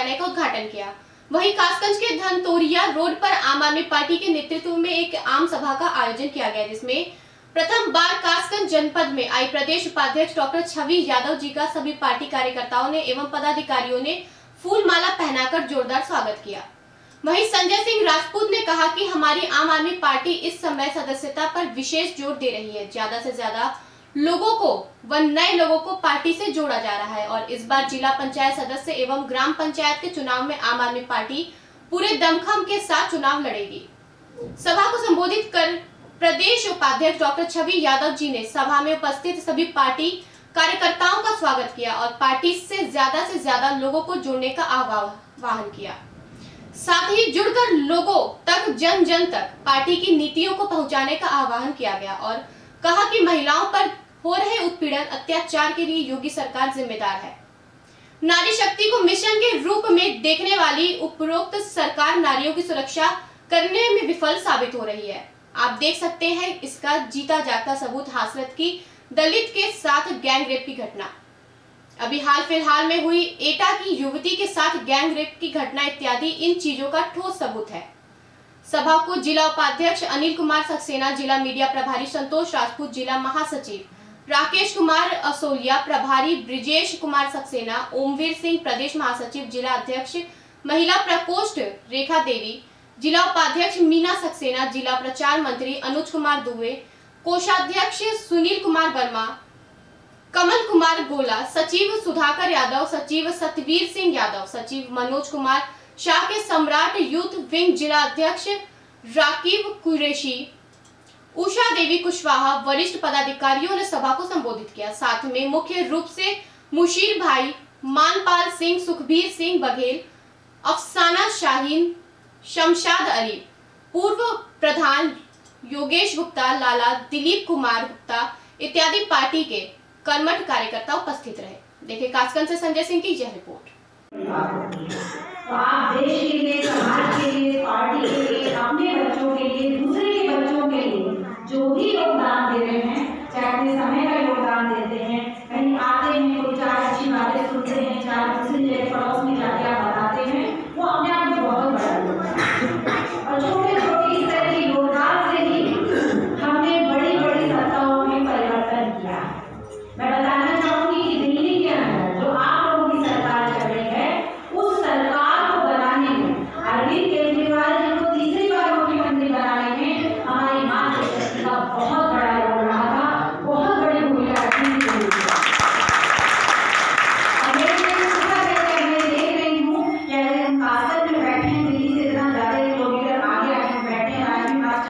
कार्यालय का उद्घाटन किया। वहीं कासगंज के धनतोरिया रोड पर आम आदमी पार्टी के नेतृत्व में एक आम सभा का आयोजन किया गया, जिसमें प्रथम बार कासगंज जनपद में आई प्रदेश उपाध्यक्ष डॉक्टर छवि यादव जी का सभी पार्टी कार्यकर्ताओं ने एवं पदाधिकारियों ने फूल माला पहनाकर जोरदार स्वागत किया। वहीं संजय सिंह राजपूत ने कहा कि हमारी आम आदमी पार्टी इस समय सदस्यता पर विशेष जोर दे रही है। ज्यादा से ज्यादा लोगों को व नए लोगों को पार्टी से जोड़ा जा रहा है और इस बार जिला पंचायत सदस्य एवं ग्राम पंचायत के चुनाव में आम आदमी पार्टी पूरे दमखम के साथ चुनाव लड़ेगी। सभा को संबोधित कर प्रदेश उपाध्यक्ष डॉक्टर छवि यादव जी ने सभा में उपस्थित सभी पार्टी कार्यकर्ताओं का स्वागत किया और पार्टी से ज्यादा लोगों को जोड़ने का आह्वान किया। साथ ही जुड़कर लोगों तक जन जन तक पार्टी की नीतियों को पहुंचाने का आह्वान किया गया और कहा कि महिलाओं पर हो रहे उत्पीड़न अत्याचार के लिए योगी सरकार जिम्मेदार है। नारी शक्ति को मिशन के रूप में देखने वाली उपरोक्त सरकार नारियों की सुरक्षा करने में विफल साबित हो रही है। आप देख सकते हैं इसका जीता जागता सबूत हाथरस की दलित के साथ गैंग रेप की घटना, अभी हाल फिलहाल में हुई एटा की युवती के साथ गैंग रेप की घटना इत्यादि इन चीजों का ठोस सबूत है। सभा को जिला उपाध्यक्ष अनिल कुमार सक्सेना, जिला मीडिया प्रभारी संतोष राजपूत, जिला महासचिव राकेश कुमार असोलिया, प्रभारी ब्रिजेश कुमार सक्सेना, ओमवीर सिंह, प्रदेश महासचिव, जिला अध्यक्ष महिला प्रकोष्ठ रेखा देवी, जिला उपाध्यक्ष मीना सक्सेना, जिला प्रचार मंत्री अनुज कुमार दुबे, कोषाध्यक्ष सुनील कुमार वर्मा, कमल कुमार गोला, सचिव सुधाकर यादव, सचिव सतवीर सिंह यादव, सचिव मनोज कुमार शाह के सम्राट यूथ विंग, जिला अध्यक्ष राकीब कुरैशी, उषा देवी कुशवाहा, वरिष्ठ पदाधिकारियों ने सभा को संबोधित किया। साथ में मुख्य रूप से मुशीर भाई, मानपाल सिंह, सुखबीर सिंह बघेल, अफसाना शाहीन, शमशाद अली, पूर्व प्रधान योगेश गुप्ता, लाला दिलीप कुमार गुप्ता इत्यादि पार्टी के कर्मठ कार्यकर्ता उपस्थित रहे। देखिए कासगंज से संजय सिंह की यह रिपोर्ट। तो आप देश के लिए, समाज के लिए, पार्टी के लिए, अपने बच्चों के लिए, दूसरे के बच्चों के लिए जो भी योगदान दे रहे हैं, चाहे अपने समय का योगदान देते हैं